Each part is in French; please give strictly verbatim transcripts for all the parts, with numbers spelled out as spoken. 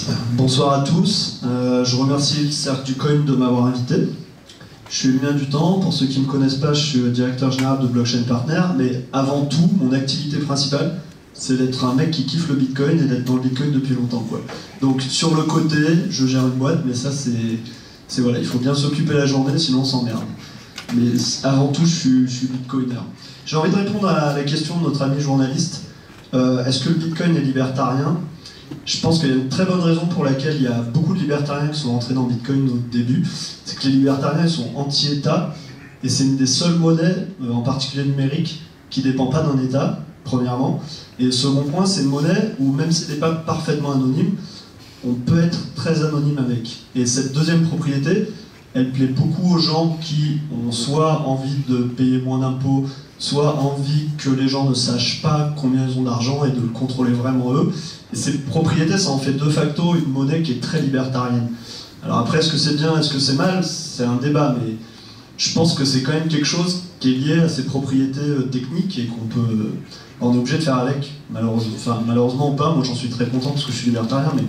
Bonsoir à tous, euh, je remercie le Cercle du Coin de m'avoir invité. Je suis Julien Dutemps, pour ceux qui ne me connaissent pas, je suis directeur général de Blockchain Partner, mais avant tout, mon activité principale, c'est d'être un mec qui kiffe le Bitcoin et d'être dans le Bitcoin depuis longtemps, quoi. Donc sur le côté, je gère une boîte, mais ça c'est... c'est voilà, il faut bien s'occuper la journée, sinon on s'emmerde. Mais avant tout, je suis, je suis Bitcoiner. J'ai envie de répondre à la question de notre ami journaliste. Euh, Est-ce que le Bitcoin est libertarien? Je pense qu'il y a une très bonne raison pour laquelle il y a beaucoup de libertariens qui sont rentrés dans Bitcoin au début. C'est que les libertariens ils sont anti-État, et c'est une des seules monnaies, euh, en particulier numérique, qui ne dépend pas d'un État, premièrement. Et second point, c'est une monnaie où même si elle n'est pas parfaitement anonyme, on peut être très anonyme avec. Et cette deuxième propriété, elle plaît beaucoup aux gens qui ont soit envie de payer moins d'impôts, soit envie que les gens ne sachent pas combien ils ont d'argent et de le contrôler vraiment eux. Et ces propriétés, ça en fait de facto une monnaie qui est très libertarienne. Alors après, est-ce que c'est bien, est-ce que c'est mal? C'est un débat, mais je pense que c'est quand même quelque chose qui est lié à ces propriétés techniques et qu'on peut... on est obligé de faire avec, malheureusement. Enfin, malheureusement ou pas, moi j'en suis très content parce que je suis libertarien, mais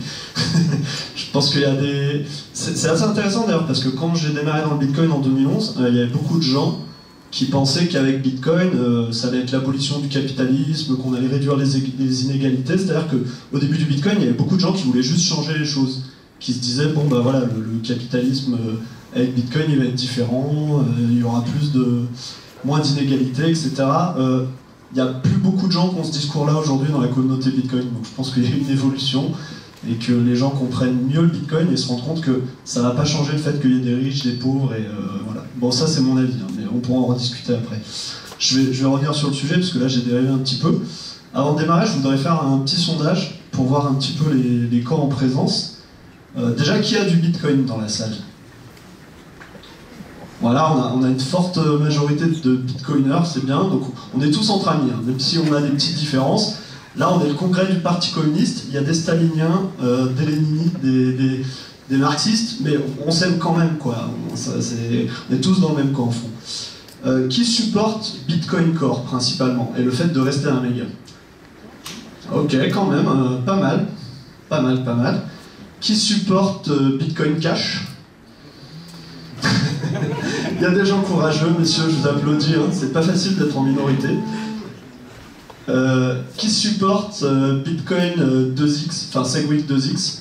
je pense qu'il y a des... C'est assez intéressant d'ailleurs, parce que quand j'ai démarré dans le Bitcoin en deux mille onze, euh, il y avait beaucoup de gens qui pensaient qu'avec Bitcoin, euh, ça allait être l'abolition du capitalisme, qu'on allait réduire les, les inégalités. C'est-à-dire qu'au début du Bitcoin, il y avait beaucoup de gens qui voulaient juste changer les choses, qui se disaient, bon bah voilà, le, le capitalisme euh, avec Bitcoin, il va être différent, euh, il y aura plus de... moins d'inégalités, et cetera. Euh, il n'y a plus beaucoup de gens qui ont ce discours-là aujourd'hui dans la communauté Bitcoin, donc je pense qu'il y a une évolution, et que les gens comprennent mieux le Bitcoin et se rendent compte que ça ne va pas changer le fait qu'il y ait des riches, des pauvres, et euh, voilà. Bon, ça c'est mon avis, hein, mais on pourra en rediscuter après. Je vais, je vais revenir sur le sujet, parce que là j'ai dérivé un petit peu. Avant de démarrer, je voudrais faire un petit sondage pour voir un petit peu les, les corps en présence. Euh, déjà, qui a du Bitcoin dans la salle? Voilà, on a, on a une forte majorité de bitcoiners, c'est bien, donc on est tous entre amis, hein, même si on a des petites différences. Là, on est le congrès du Parti communiste, il y a des staliniens, euh, des léninistes, des, des, des marxistes, mais on, on s'aime quand même, quoi. On, ça, est, on est tous dans le même camp, au fond. Euh, qui supporte Bitcoin Core, principalement, et le fait de rester un méga? Ok, quand même, euh, pas mal, pas mal, pas mal. Qui supporte euh, Bitcoin Cash? Il y a des gens courageux, messieurs, je vous applaudis, hein. C'est pas facile d'être en minorité. Euh, qui supporte euh, Bitcoin euh, deux X, enfin Segwit deux X?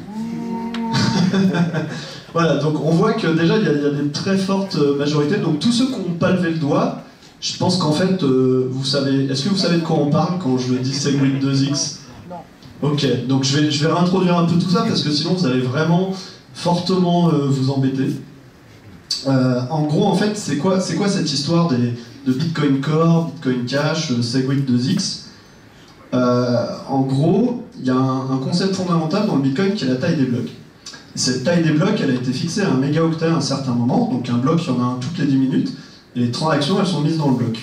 Voilà, donc on voit que déjà il y, y a des très fortes majorités, donc tous ceux qui n'ont pas levé le doigt, je pense qu'en fait, euh, vous savez, est-ce que vous savez de quoi on parle quand je dis Segwit deux X? Ok, donc je vais, je vais réintroduire un peu tout ça, parce que sinon vous allez vraiment fortement euh, vous embêter. Euh, en gros, en fait, c'est quoi, c'est quoi cette histoire des, de Bitcoin Core, Bitcoin Cash, euh, Segwit deux X? euh, En gros, il y a un, un concept fondamental dans le Bitcoin qui est la taille des blocs. Et cette taille des blocs, elle a été fixée à un mégaoctet à un certain moment, donc un bloc, il y en a un toutes les dix minutes, et les transactions, elles sont mises dans le bloc.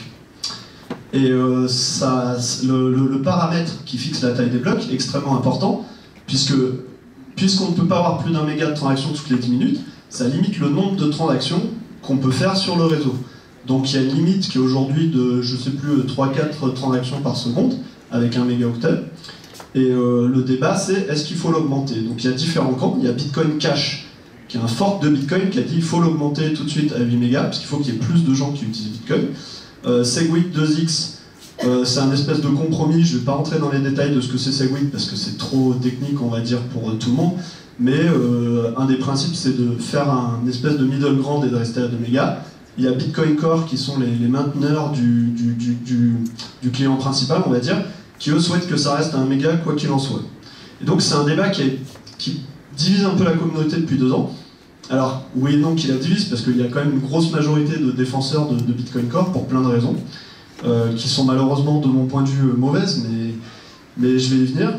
Et euh, ça, le, le, le paramètre qui fixe la taille des blocs est extrêmement important, puisque puisqu'on ne peut pas avoir plus d'un méga de transactions toutes les dix minutes, ça limite le nombre de transactions qu'on peut faire sur le réseau. Donc il y a une limite qui est aujourd'hui de, je sais plus, trois à quatre transactions par seconde, avec un mégaoctet. Et euh, le débat, c'est est-ce qu'il faut l'augmenter? Donc il y a différents camps. Il y a Bitcoin Cash, qui est un fork de Bitcoin, qui a dit qu'il faut l'augmenter tout de suite à huit mégas, parce qu'il faut qu'il y ait plus de gens qui utilisent Bitcoin. Euh, Segwit deux X, euh, c'est un espèce de compromis. Je ne vais pas rentrer dans les détails de ce que c'est Segwit, parce que c'est trop technique, on va dire, pour euh, tout le monde. Mais euh, un des principes, c'est de faire un espèce de middle ground et de rester à deux mégas. Il y a Bitcoin Core qui sont les, les mainteneurs du, du, du, du, du client principal, on va dire, qui eux souhaitent que ça reste à un méga quoi qu'il en soit. Et donc c'est un débat qui, est, qui divise un peu la communauté depuis deux ans. Alors oui et non qui la divise, parce qu'il y a quand même une grosse majorité de défenseurs de, de Bitcoin Core pour plein de raisons, euh, qui sont malheureusement de mon point de vue mauvaises, mais, mais je vais y venir.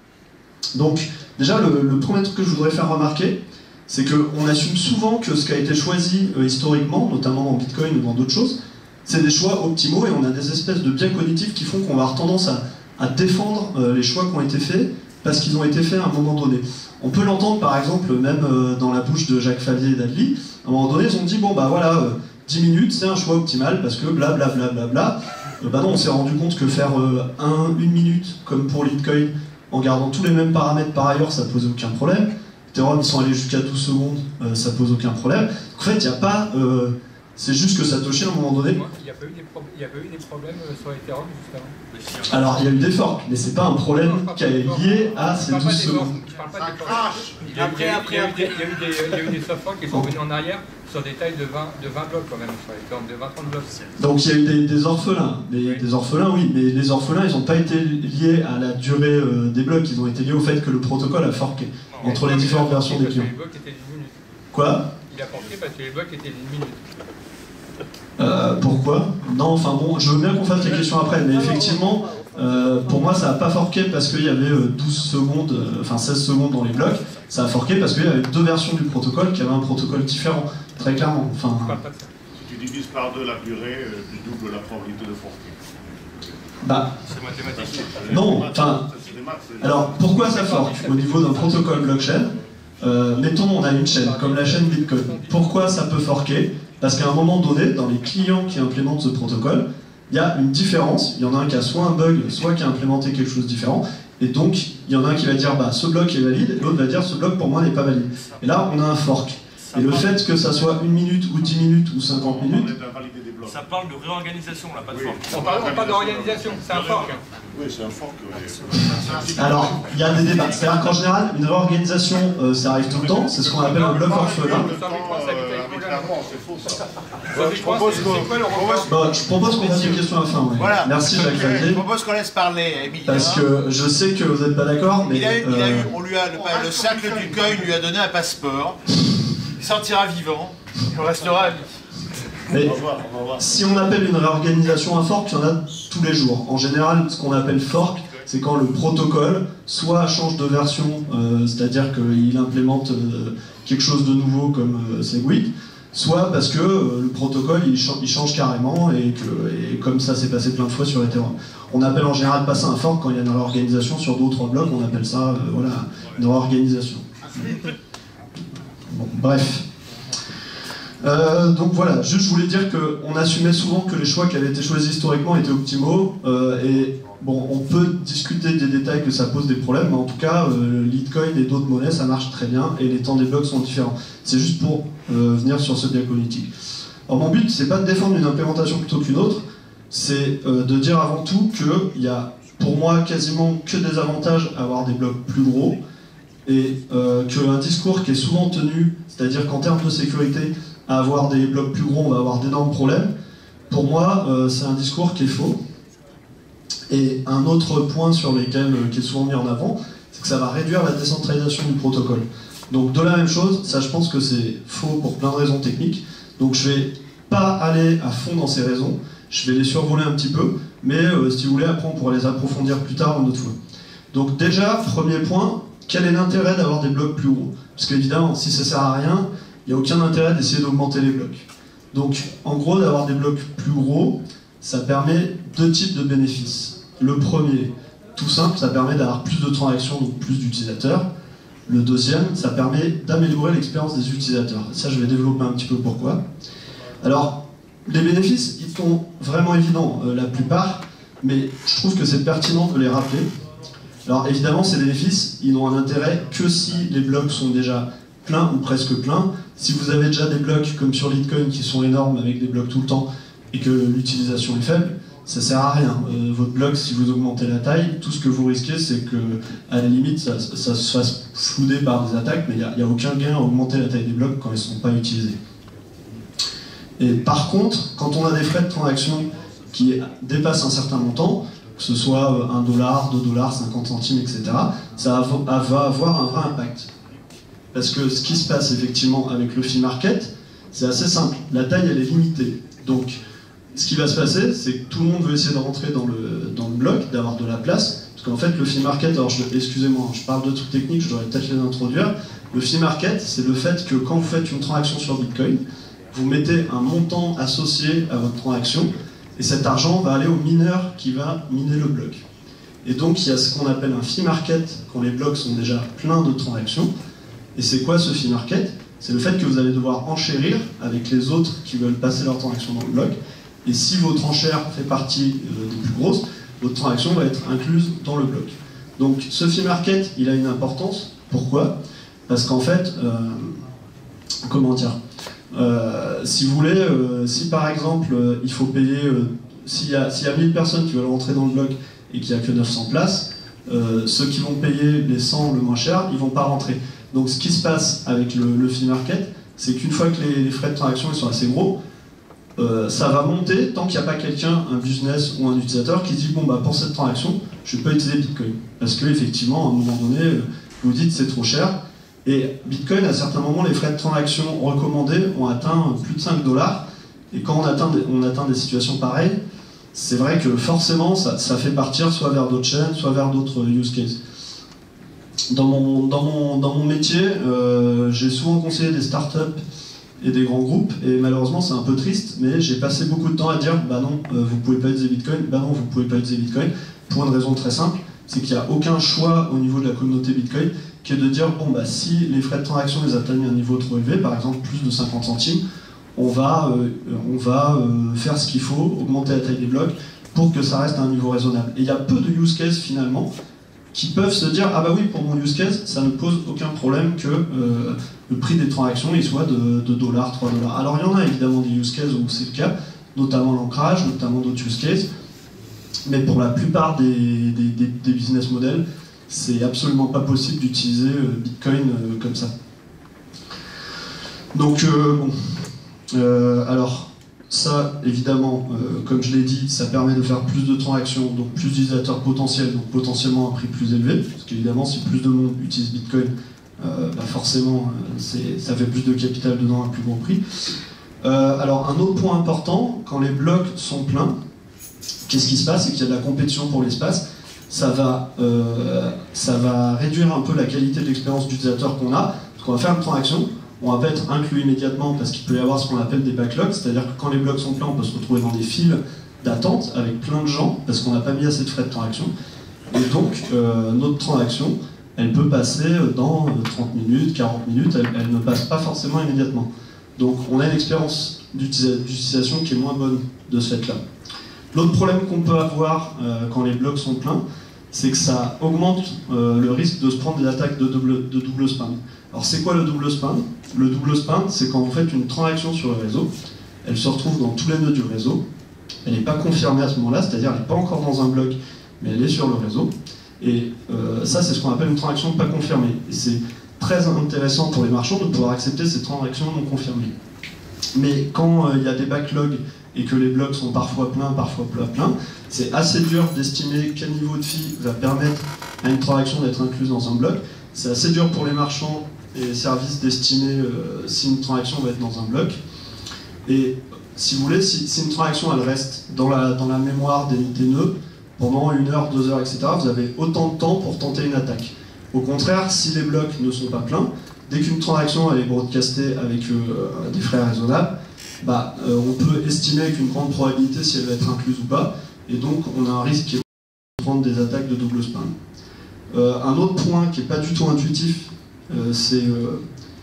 Donc déjà, le, le premier truc que je voudrais faire remarquer, c'est qu'on assume souvent que ce qui a été choisi euh, historiquement, notamment dans Bitcoin ou dans d'autres choses, c'est des choix optimaux, et on a des espèces de biais cognitifs qui font qu'on va avoir tendance à, à défendre euh, les choix qui ont été faits parce qu'ils ont été faits à un moment donné. On peut l'entendre par exemple même euh, dans la bouche de Jacques Favier et d'Adli. À un moment donné, ils ont dit, bon bah voilà, euh, dix minutes c'est un choix optimal parce que blablabla. Bla, bla, bla. Euh, bah non, on s'est rendu compte que faire euh, un, une minute, comme pour Litecoin, en gardant tous les mêmes paramètres par ailleurs, ça posait aucun problème. Ethereum, ils sont allés jusqu'à douze secondes, euh, ça pose aucun problème. En fait, il n'y a pas... Euh, c'est juste que Satoshi, à un moment donné... Il n'y a, a pas eu des problèmes sur Ethereum, justement. Alors, il y a eu des forks, mais c'est pas un problème qui est lié à ces douze secondes. Je parle pas des forks. Après, après, après. Il y a eu des soft forks qui sont venus en arrière sur des tailles de vingt, de vingt blocs quand même, sur Ethereum, de vingt à trente blocs. Donc, il y a eu des, des orphelins. Des, oui. des orphelins, oui, mais les orphelins, ils n'ont pas été liés à la durée euh, des blocs, ils ont été liés au fait que le protocole a forqué non, entre les différentes versions des clients. Quoi? Il a forqué parce que les blocs étaient d'une minute. Euh, pourquoi? Non, enfin bon, je veux bien qu'on fasse les questions après, mais effectivement, euh, pour moi, ça n'a pas forqué parce qu'il y avait douze secondes, euh, enfin seize secondes dans les blocs. Ça a forqué parce qu'il y avait deux versions du protocole qui avaient un protocole différent, très clairement. Enfin, si tu divises par deux la durée, tu doubles la probabilité de forquer. Bah, c'est mathématique. Non, enfin. Alors, pourquoi ça forque au niveau d'un protocole blockchain? Euh, mettons, on a une chaîne, comme la chaîne Bitcoin. Pourquoi ça peut forquer? Parce qu'à un moment donné, dans les clients qui implémentent ce protocole, il y a une différence. Il y en a un qui a soit un bug, soit qui a implémenté quelque chose de différent. Et donc, il y en a un qui va dire bah, ce bloc est valide, et l'autre va dire ce bloc pour moi n'est pas valide. Et là, on a un fork. Et le fait que ça soit une minute, ou dix minutes, ou cinquante minutes... Ça parle de réorganisation, là, pas de oui. fork. On parle pas d'organisation, c'est un fork. Oui, c'est un fork. Alors, il y a des débats. C'est-à-dire qu'en général, une réorganisation, euh, ça arrive tout le temps. C'est ce qu'on appelle un bloc orphelin. Je propose qu'on fasse une question à la fin. Ouais. Voilà. Merci Jacques Xavier. Je propose qu'on laisse parler Émile. Parce que je sais que vous n'êtes pas d'accord, mais... Il a eu, il a eu, euh... on lui a, le, le cercle du coin lui a donné un passeport. Il sortira vivant. Il restera à vie. Mais si on appelle une réorganisation un fork, il y en a tous les jours. En général, ce qu'on appelle fork, c'est quand le protocole soit change de version, euh, c'est-à-dire qu'il implémente euh, quelque chose de nouveau comme euh, Segwit, soit parce que euh, le protocole il, ch il change carrément et, que, et comme ça s'est passé plein de fois sur Ethereum. On appelle en général pas ça un fork quand il y a une réorganisation sur deux ou trois blocs, on appelle ça euh, voilà, une réorganisation. Bon, bref. Euh, donc voilà, juste je voulais dire qu'on assumait souvent que les choix qui avaient été choisis historiquement étaient optimaux, euh, et bon, on peut discuter des détails que ça pose des problèmes, mais en tout cas, euh, Litecoin et d'autres monnaies, ça marche très bien, et les temps des blocs sont différents. C'est juste pour euh, venir sur ce diapolitique. Alors mon but, c'est pas de défendre une implémentation plutôt qu'une autre, c'est euh, de dire avant tout qu'il y a, pour moi, quasiment que des avantages à avoir des blocs plus gros, et euh, qu'un discours qui est souvent tenu, c'est-à-dire qu'en termes de sécurité, à avoir des blocs plus gros, on va avoir d'énormes problèmes. Pour moi, euh, c'est un discours qui est faux. Et un autre point sur lequel, euh, qui est souvent mis en avant, c'est que ça va réduire la décentralisation du protocole. Donc de la même chose, ça je pense que c'est faux pour plein de raisons techniques. Donc je vais pas aller à fond dans ces raisons, je vais les survoler un petit peu, mais euh, si vous voulez, après on pourra les approfondir plus tard une autre fois. Donc déjà, premier point, quel est l'intérêt d'avoir des blocs plus gros? Parce qu'évidemment, si ça sert à rien, il n'y a aucun intérêt d'essayer d'augmenter les blocs. Donc, en gros, d'avoir des blocs plus gros, ça permet deux types de bénéfices. Le premier, tout simple, ça permet d'avoir plus de transactions, donc plus d'utilisateurs. Le deuxième, ça permet d'améliorer l'expérience des utilisateurs. Ça, je vais développer un petit peu pourquoi. Alors, les bénéfices, ils sont vraiment évidents, euh, la plupart, mais je trouve que c'est pertinent de les rappeler. Alors, évidemment, ces bénéfices, ils n'ont un intérêt que si les blocs sont déjà pleins ou presque pleins. Si vous avez déjà des blocs comme sur Litecoin qui sont énormes avec des blocs tout le temps et que l'utilisation est faible, ça sert à rien. Euh, votre bloc, si vous augmentez la taille, tout ce que vous risquez, c'est que à la limite, ça, ça se fasse flouder par des attaques, mais il n'y a, a aucun gain à augmenter la taille des blocs quand ils ne sont pas utilisés. Et par contre, quand on a des frais de transaction qui dépassent un certain montant, que ce soit un dollar, deux dollars, cinquante centimes, et cetera, ça va avoir un vrai impact. Parce que ce qui se passe effectivement avec le fee market, c'est assez simple. La taille, elle est limitée. Donc, ce qui va se passer, c'est que tout le monde veut essayer de rentrer dans le, dans le bloc, d'avoir de la place. Parce qu'en fait, le fee market, alors excusez-moi, je parle de trucs techniques, je devrais peut-être les introduire. Le fee market, c'est le fait que quand vous faites une transaction sur Bitcoin, vous mettez un montant associé à votre transaction, et cet argent va aller au mineur qui va miner le bloc. Et donc, il y a ce qu'on appelle un fee market quand les blocs sont déjà pleins de transactions. Et c'est quoi ce fee market? C'est le fait que vous allez devoir enchérir avec les autres qui veulent passer leur transaction dans le bloc. Et si votre enchère fait partie euh, des plus grosses, votre transaction va être incluse dans le bloc. Donc ce fee market, il a une importance. Pourquoi? Parce qu'en fait, euh, comment dire, euh, si vous voulez, euh, si par exemple euh, il faut payer, euh, s'il y a, s'il y a mille personnes qui veulent rentrer dans le bloc et qu'il n'y a que neuf cents places, euh, ceux qui vont payer les cent le moins cher, ils ne vont pas rentrer. Donc ce qui se passe avec le, le fee market, c'est qu'une fois que les, les frais de transaction ils sont assez gros, euh, ça va monter tant qu'il n'y a pas quelqu'un, un business ou un utilisateur qui se dit bon bah pour cette transaction, je ne vais pas utiliser Bitcoin. Parce qu'effectivement, à un moment donné, vous dites c'est trop cher. Et Bitcoin, à certains moments, les frais de transaction recommandés ont atteint plus de cinq dollars. Et quand on atteint des, on atteint des situations pareilles, c'est vrai que forcément, ça, ça fait partir soit vers d'autres chaînes, soit vers d'autres use cases. Dans mon, dans mon, dans mon métier, euh, j'ai souvent conseillé des startups et des grands groupes, et malheureusement c'est un peu triste, mais j'ai passé beaucoup de temps à dire bah non, euh, vous pouvez pas utiliser Bitcoin, bah non, vous pouvez pas utiliser Bitcoin, pour une raison très simple, c'est qu'il n'y a aucun choix au niveau de la communauté Bitcoin qui est de dire bon bah si les frais de transaction les atteignent à un niveau trop élevé, par exemple plus de cinquante centimes, on va, euh, on va euh, faire ce qu'il faut, augmenter la taille des blocs pour que ça reste à un niveau raisonnable. Et il y a peu de use cases finalement qui peuvent se dire ah bah oui, pour mon use case, ça ne pose aucun problème que euh, le prix des transactions il soit de deux dollars, trois dollars. Alors il y en a évidemment des use cases où c'est le cas, notamment l'ancrage, notamment d'autres use cases, mais pour la plupart des, des, des, des business models, c'est absolument pas possible d'utiliser euh, Bitcoin euh, comme ça. Donc euh, bon, euh, alors ça évidemment, euh, comme je l'ai dit, ça permet de faire plus de transactions, donc plus d'utilisateurs potentiels, donc potentiellement un prix plus élevé, parce qu'évidemment si plus de monde utilise Bitcoin, euh, bah forcément euh, ça fait plus de capital dedans à un plus gros prix. Euh, alors un autre point important, quand les blocs sont pleins, qu'est-ce qui se passe? C'est qu'il y a de la compétition pour l'espace. Ça va, euh, ça va réduire un peu la qualité de l'expérience d'utilisateur qu'on a. Parce qu'on va faire une transaction, on va pas être inclus immédiatement parce qu'il peut y avoir ce qu'on appelle des backlogs, c'est-à-dire que quand les blocs sont pleins, on peut se retrouver dans des files d'attente avec plein de gens parce qu'on n'a pas mis assez de frais de transaction. Et donc, euh, notre transaction, elle peut passer dans trente minutes, quarante minutes, elle, elle ne passe pas forcément immédiatement. Donc, on a une expérience d'utilisation qui est moins bonne de ce fait-là. L'autre problème qu'on peut avoir euh, quand les blocs sont pleins, c'est que ça augmente euh, le risque de se prendre des attaques de double, de double spam. Alors c'est quoi le double spam? Le double spam, c'est quand vous faites une transaction sur le réseau, elle se retrouve dans tous les nœuds du réseau, elle n'est pas confirmée à ce moment-là, c'est-à-dire elle n'est pas encore dans un bloc, mais elle est sur le réseau. Et euh, ça, c'est ce qu'on appelle une transaction pas confirmée. Et c'est très intéressant pour les marchands de pouvoir accepter ces transactions non confirmées. Mais quand il euh, y a des backlogs et que les blocs sont parfois pleins, parfois pas pleins, c'est assez dur d'estimer quel niveau de fee va permettre à une transaction d'être incluse dans un bloc. C'est assez dur pour les marchands et les services d'estimer euh, si une transaction va être dans un bloc. Et si vous voulez, si, si une transaction elle reste dans la, dans la mémoire des, des nœuds pendant une heure, deux heures, et cetera, vous avez autant de temps pour tenter une attaque. Au contraire, si les blocs ne sont pas pleins, dès qu'une transaction elle est broadcastée avec euh, des frais raisonnables, bah, euh, on peut estimer avec une grande probabilité si elle va être incluse ou pas, et donc on a un risque qui est de prendre des attaques de double spam. Euh, un autre point qui n'est pas du tout intuitif, euh, c'est euh,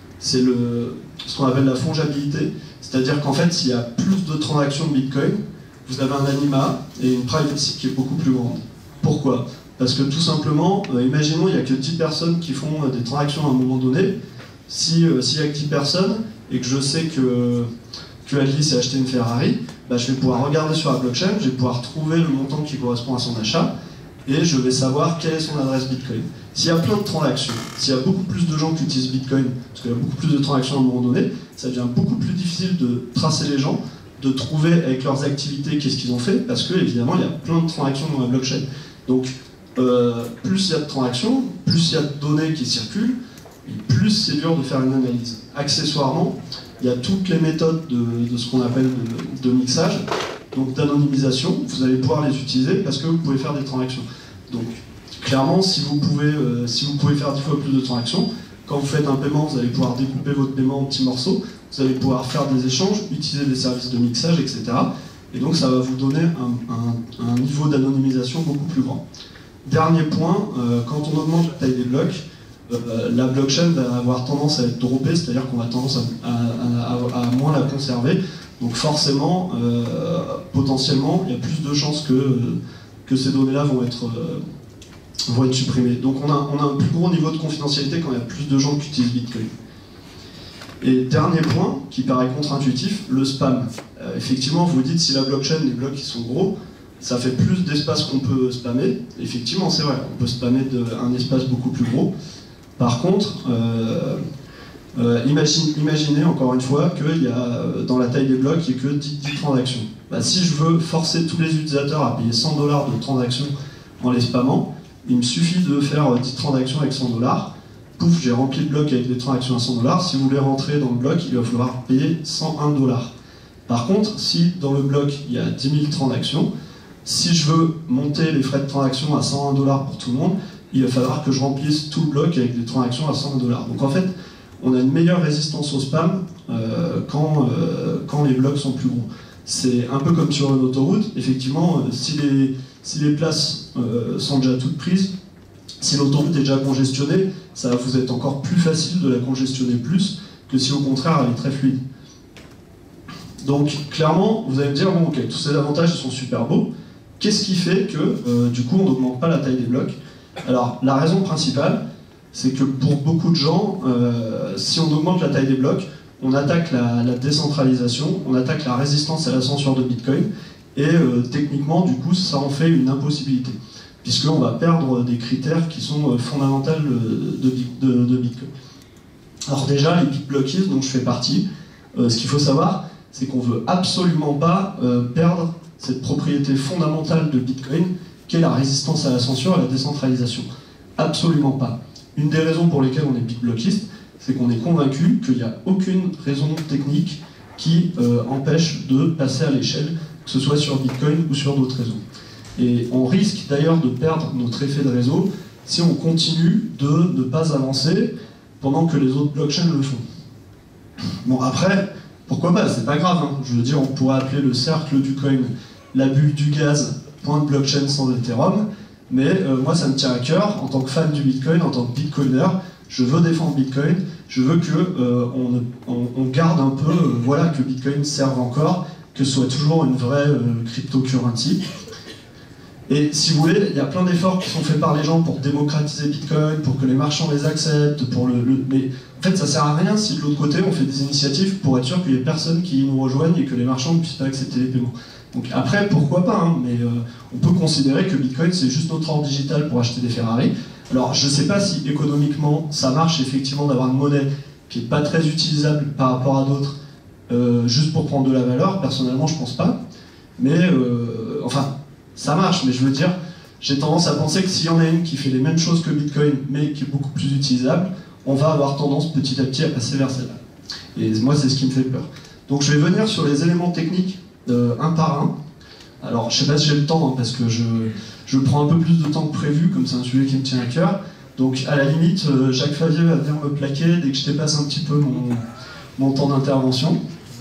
ce qu'on appelle la fongibilité, c'est-à-dire qu'en fait, s'il y a plus de transactions de Bitcoin, vous avez un anima et une privacy qui est beaucoup plus grande. Pourquoi? Parce que tout simplement, euh, imaginons il n'y a que dix personnes qui font euh, des transactions à un moment donné. Si, euh, s'il n'y a que dix personnes et que je sais que, que Alice s'est acheté une Ferrari, bah, je vais pouvoir regarder sur la blockchain, je vais pouvoir trouver le montant qui correspond à son achat et je vais savoir quelle est son adresse Bitcoin. S'il y a plein de transactions, s'il y a beaucoup plus de gens qui utilisent Bitcoin, parce qu'il y a beaucoup plus de transactions à un moment donné, ça devient beaucoup plus difficile de tracer les gens, de trouver avec leurs activités qu'est-ce qu'ils ont fait, parce que évidemment il y a plein de transactions dans la blockchain. Donc euh, plus il y a de transactions, plus il y a de données qui circulent, et plus c'est dur de faire une analyse. Accessoirement, il y a toutes les méthodes de, de ce qu'on appelle de, de mixage, donc d'anonymisation, vous allez pouvoir les utiliser parce que vous pouvez faire des transactions. Donc clairement, si vous pouvez, euh, si vous pouvez faire dix fois plus de transactions, quand vous faites un paiement, vous allez pouvoir découper votre paiement en petits morceaux, vous allez pouvoir faire des échanges, utiliser des services de mixage, et cetera. Et donc ça va vous donner un, un, un niveau d'anonymisation beaucoup plus grand. Dernier point, euh, quand on augmente la taille des blocs, euh, la blockchain va avoir tendance à être droppée, c'est-à-dire qu'on va tendance à, à, à, à moins la conserver. Donc forcément, euh, potentiellement, il y a plus de chances que, que ces données-là vont être, euh, vont être supprimés. Donc on a, on a un plus gros niveau de confidentialité quand il y a plus de gens qui utilisent Bitcoin. Et dernier point, qui paraît contre-intuitif, le spam. Euh, effectivement, vous dites si la blockchain, les blocs qui sont gros, ça fait plus d'espace qu'on peut spammer. Effectivement, c'est vrai, on peut spammer de, un espace beaucoup plus gros. Par contre, euh, euh, imagine, imaginez encore une fois qu'il y a dans la taille des blocs, il n'y a que dix, dix transactions. Bah, si je veux forcer tous les utilisateurs à payer cent dollars de transactions en les spammant, il me suffit de faire dix transactions avec cent dollars. Pouf, j'ai rempli le bloc avec des transactions à cent dollars. Si vous voulez rentrer dans le bloc, il va falloir payer cent un dollars. Par contre, si dans le bloc il y a dix mille transactions, si je veux monter les frais de transaction à cent un dollars pour tout le monde, il va falloir que je remplisse tout le bloc avec des transactions à cent un dollars. Donc en fait, on a une meilleure résistance au spam euh, quand, euh, quand les blocs sont plus gros. C'est un peu comme sur une autoroute. Effectivement, euh, si, les, si les places euh, sont déjà toutes prises, si l'autoroute est déjà congestionnée, ça va vous être encore plus facile de la congestionner plus que si au contraire elle est très fluide. Donc clairement, vous allez me dire, bon ok, tous ces avantages sont super beaux, qu'est-ce qui fait que euh, du coup on n'augmente pas la taille des blocs? Alors la raison principale, c'est que pour beaucoup de gens, euh, si on augmente la taille des blocs, on attaque la, la décentralisation, on attaque la résistance à la censure de Bitcoin, et euh, techniquement du coup ça en fait une impossibilité, puisqu'on va perdre des critères qui sont fondamentaux de, de, de Bitcoin. Alors déjà, les BitBlockies, dont je fais partie, euh, ce qu'il faut savoir, c'est qu'on ne veut absolument pas euh, perdre cette propriété fondamentale de Bitcoin, qui est la résistance à la censure et à la décentralisation. Absolument pas. Une des raisons pour lesquelles on est BitBlockiste, c'est qu'on est convaincu qu'il n'y a aucune raison technique qui euh, empêche de passer à l'échelle, que ce soit sur Bitcoin ou sur d'autres réseaux. Et on risque d'ailleurs de perdre notre effet de réseau si on continue de ne pas avancer pendant que les autres blockchains le font. Bon après, pourquoi pas, c'est pas grave, hein. Je veux dire, on pourrait appeler le cercle du coin la bulle du gaz, point de blockchain sans Ethereum, mais euh, moi ça me tient à cœur, en tant que fan du Bitcoin, en tant que Bitcoiner, je veux défendre Bitcoin, je veux que euh, on, on, on garde un peu, euh, voilà, que Bitcoin serve encore, que ce soit toujours une vraie euh, cryptocurrency. Et si vous voulez, il y a plein d'efforts qui sont faits par les gens pour démocratiser Bitcoin, pour que les marchands les acceptent, pour le, le... mais en fait ça sert à rien si de l'autre côté on fait des initiatives pour être sûr qu'il n'y ait personne qui nous rejoigne et que les marchands ne puissent pas accepter les paiements. Donc après, pourquoi pas, hein, mais euh, on peut considérer que Bitcoin c'est juste notre or digital pour acheter des Ferrari. Alors je ne sais pas si économiquement ça marche effectivement d'avoir une monnaie qui n'est pas très utilisable par rapport à d'autres, euh, juste pour prendre de la valeur, personnellement je pense pas, mais euh, enfin... ça marche, mais je veux dire, j'ai tendance à penser que s'il y en a une qui fait les mêmes choses que Bitcoin, mais qui est beaucoup plus utilisable, on va avoir tendance petit à petit à passer vers celle-là. Et moi, c'est ce qui me fait peur. Donc je vais venir sur les éléments techniques, euh, un par un. Alors, je sais pas si j'ai le temps, hein, parce que je, je prends un peu plus de temps que prévu, comme c'est un sujet qui me tient à cœur. Donc, à la limite, euh, Jacques Favier va venir me plaquer dès que je dépasse un petit peu mon, mon temps d'intervention.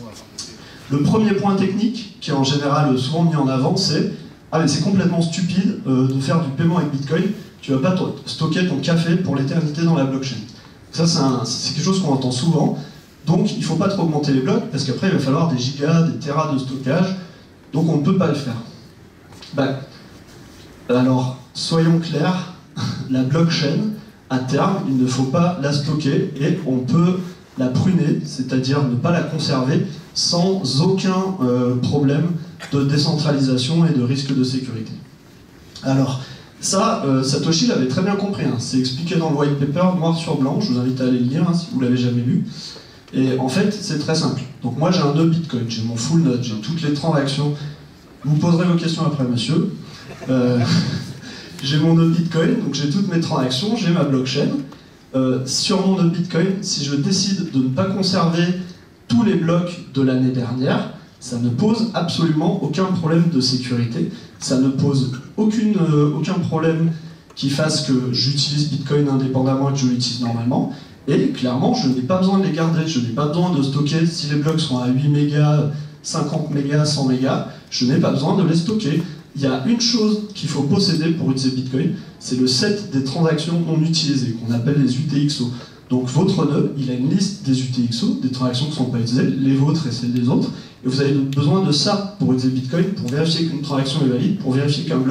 Le premier point technique, qui est en général souvent mis en avant, c'est ah mais c'est complètement stupide euh, de faire du paiement avec Bitcoin, tu vas pas stocker ton café pour l'éternité dans la blockchain. Ça c'est quelque chose qu'on entend souvent, donc il ne faut pas trop augmenter les blocs, parce qu'après il va falloir des gigas, des terras de stockage, donc on ne peut pas le faire. Ben, alors, soyons clairs, la blockchain, à terme, il ne faut pas la stocker, et on peut la pruner, c'est-à-dire ne pas la conserver, sans aucun euh, problème de décentralisation et de risque de sécurité. Alors, ça, euh, Satoshi l'avait très bien compris, hein. C'est expliqué dans le white paper, noir sur blanc, je vous invite à aller le lire hein, si vous ne l'avez jamais lu. Et en fait, c'est très simple. Donc moi j'ai un nœud Bitcoin, j'ai mon full node, j'ai toutes les transactions. Vous poserez vos questions après, monsieur. Euh, j'ai mon nœud Bitcoin, donc j'ai toutes mes transactions, j'ai ma blockchain. Euh, sur mon nœud Bitcoin, si je décide de ne pas conserver tous les blocs de l'année dernière, ça ne pose absolument aucun problème de sécurité, ça ne pose aucune, euh, aucun problème qui fasse que j'utilise Bitcoin indépendamment et que je l'utilise normalement, et clairement je n'ai pas besoin de les garder, je n'ai pas besoin de stocker, si les blocs sont à huit mégas, cinquante mégas, cent mégas, je n'ai pas besoin de les stocker. Il y a une chose qu'il faut posséder pour utiliser Bitcoin, c'est le set des transactions non utilisées, qu'on appelle les U T X O. Donc votre nœud, il a une liste des U T X O, des transactions qui ne sont pas utilisées, les vôtres et celles des autres, et vous avez besoin de ça pour utiliser Bitcoin, pour vérifier qu'une transaction est valide, pour vérifier qu'un bloc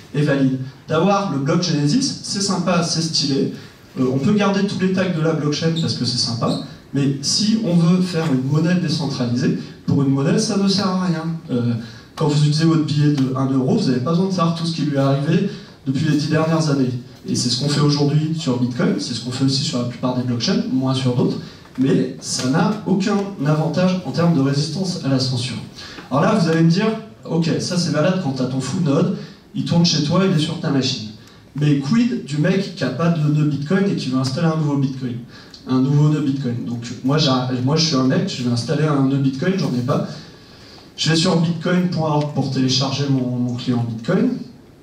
est valide. D'avoir le bloc Genesis, c'est sympa, c'est stylé. Euh, on peut garder tous les tags de la blockchain parce que c'est sympa, mais si on veut faire une monnaie décentralisée, pour une monnaie, ça ne sert à rien. Euh, quand vous utilisez votre billet de un euro, vous n'avez pas besoin de savoir tout ce qui lui est arrivé depuis les dix dernières années. Et c'est ce qu'on fait aujourd'hui sur Bitcoin, c'est ce qu'on fait aussi sur la plupart des blockchains, moins sur d'autres, mais ça n'a aucun avantage en termes de résistance à la censure. Alors là, vous allez me dire, ok, ça c'est valable quand tu as ton full node, il tourne chez toi, il est sur ta machine. Mais quid du mec qui n'a pas de nœud Bitcoin et qui veut installer un nouveau Bitcoin, un nouveau nœud Bitcoin. Donc moi, moi je suis un mec, je vais installer un nœud Bitcoin, j'en ai pas. Je vais sur bitcoin point org pour télécharger mon, mon client Bitcoin.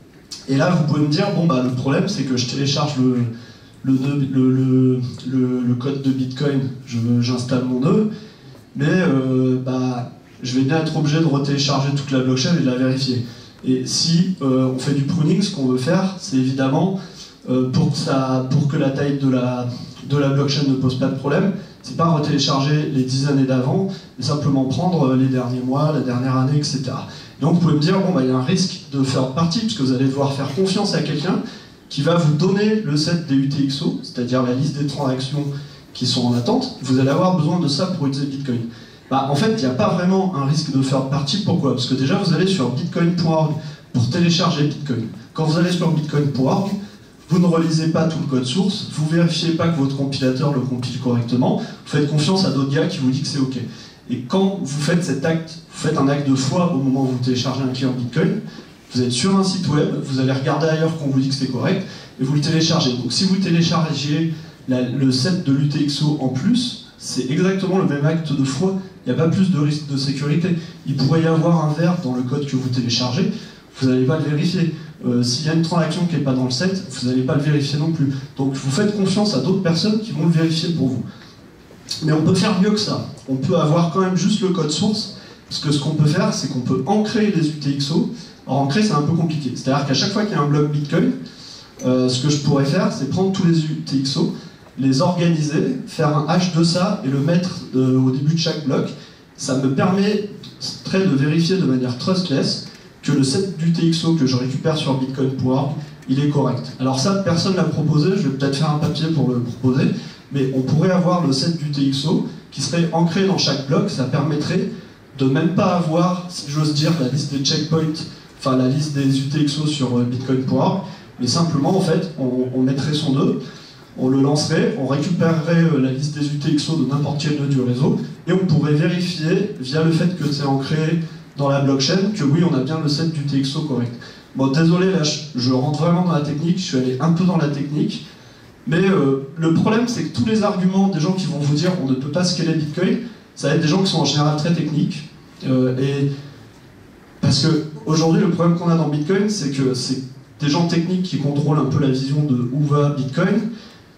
Et là, vous pouvez me dire, bon bah le problème c'est que je télécharge le, le, nœud, le, le, le, le code de Bitcoin, j'installe mon nœud, mais euh, bah, je vais bien être obligé de retélécharger toute la blockchain et de la vérifier. Et si euh, on fait du pruning, ce qu'on veut faire, c'est évidemment, euh, pour, que ça, pour que la taille de la, de la blockchain ne pose pas de problème, c'est pas retélécharger les dix années d'avant, mais simplement prendre les derniers mois, la dernière année, et cetera. Donc vous pouvez me dire, bon, bah, il y a un risque de third party, puisque vous allez devoir faire confiance à quelqu'un qui va vous donner le set des U T X O, c'est-à-dire la liste des transactions qui sont en attente. Vous allez avoir besoin de ça pour utiliser Bitcoin. Bah, en fait, il n'y a pas vraiment un risque de third party. Pourquoi? Parce que déjà, vous allez sur bitcoin point org pour télécharger Bitcoin. Quand vous allez sur bitcoin point org, vous ne relisez pas tout le code source, vous ne vérifiez pas que votre compilateur le compile correctement, vous faites confiance à d'autres gars qui vous disent que c'est OK. Et quand vous faites cet acte, vous faites un acte de foi au moment où vous téléchargez un client Bitcoin, vous êtes sur un site web, vous allez regarder ailleurs qu'on vous dit que c'est correct, et vous le téléchargez. Donc si vous téléchargez la, le set de l'U T X O en plus, c'est exactement le même acte de foi, il n'y a pas plus de risque de sécurité. Il pourrait y avoir un verre dans le code que vous téléchargez, vous n'allez pas le vérifier. Euh, S'il y a une transaction qui n'est pas dans le set, vous n'allez pas le vérifier non plus. Donc vous faites confiance à d'autres personnes qui vont le vérifier pour vous. Mais on peut faire mieux que ça. On peut avoir quand même juste le code source, parce que ce qu'on peut faire, c'est qu'on peut ancrer les U T X O. Alors ancrer, c'est un peu compliqué. C'est-à-dire qu'à chaque fois qu'il y a un bloc Bitcoin, euh, ce que je pourrais faire, c'est prendre tous les U T X O, les organiser, faire un hash de ça et le mettre euh, au début de chaque bloc. Ça me permettrait de vérifier de manière trustless que le set d'U T X O que je récupère sur bitcoin point org, il est correct. Alors ça, personne ne l'a proposé, je vais peut-être faire un papier pour le proposer, mais on pourrait avoir le set d'U T X O qui serait ancré dans chaque bloc, ça permettrait de même pas avoir, si j'ose dire, la liste des checkpoints, enfin la liste des U T X O sur bitcoin point org, mais simplement en fait, on, on mettrait son nœud, on le lancerait, on récupérerait la liste des U T X O de n'importe quel nœud du réseau, et on pourrait vérifier, via le fait que c'est ancré dans la blockchain, que oui, on a bien le set d'U T X O correct. Bon, désolé, là, je, je rentre vraiment dans la technique, je suis allé un peu dans la technique, mais euh, le problème, c'est que tous les arguments des gens qui vont vous dire on ne peut pas scaler Bitcoin, ça va être des gens qui sont en général très techniques, euh, et parce que aujourd'hui, le problème qu'on a dans Bitcoin, c'est que c'est des gens techniques qui contrôlent un peu la vision de où va Bitcoin.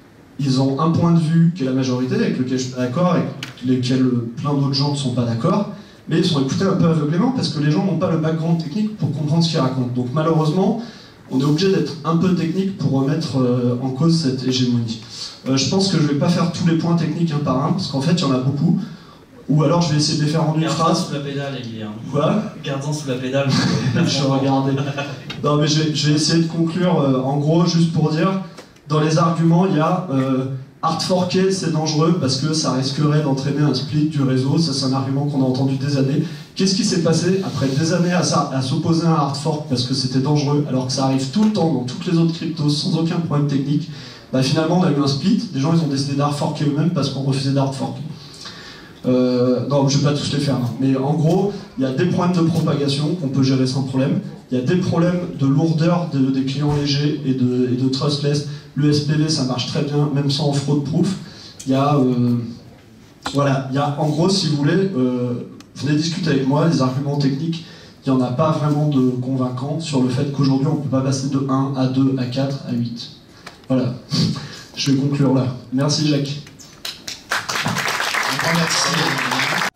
Ils ont un point de vue qui est la majorité, avec lequel je suis pas d'accord, avec lequel plein d'autres gens ne sont pas d'accord, mais ils sont écoutés un peu aveuglément parce que les gens n'ont pas le background technique pour comprendre ce qu'ils racontent. Donc malheureusement, on est obligé d'être un peu technique pour remettre euh, en cause cette hégémonie. Euh, je pense que je ne vais pas faire tous les points techniques un par un, parce qu'en fait il y en a beaucoup. Ou alors je vais essayer de les faire en une Gardons phrase. sous la pédale, Guilherme. Quoi? Gardons sous la pédale. Je regardais. Non mais je vais, je vais essayer de conclure euh, en gros, juste pour dire, dans les arguments, il y a euh, hard forker, c'est dangereux parce que ça risquerait d'entraîner un split du réseau. Ça, c'est un argument qu'on a entendu des années. Qu'est-ce qui s'est passé après des années à, ça, à s'opposer à un hard fork parce que c'était dangereux, alors que ça arrive tout le temps dans toutes les autres cryptos sans aucun problème technique? Bah, finalement, on a eu un split. Des gens, ils ont décidé d'hard forker eux-mêmes parce qu'on refusait d'hard fork. Euh, non, je ne vais pas tous les faire, hein. Mais en gros, il y a des problèmes de propagation qu'on peut gérer sans problème. Il y a des problèmes de lourdeur de, des clients légers et de, et de trustless. Le S P V, ça marche très bien, même sans fraud proof. Il y a, euh, voilà, il y a, en gros, si vous voulez, euh, venez discuter avec moi, les arguments techniques, il n'y en a pas vraiment de convaincants sur le fait qu'aujourd'hui, on ne peut pas passer de un à deux à quatre à huit. Voilà, je vais conclure là. Merci Jacques. Merci.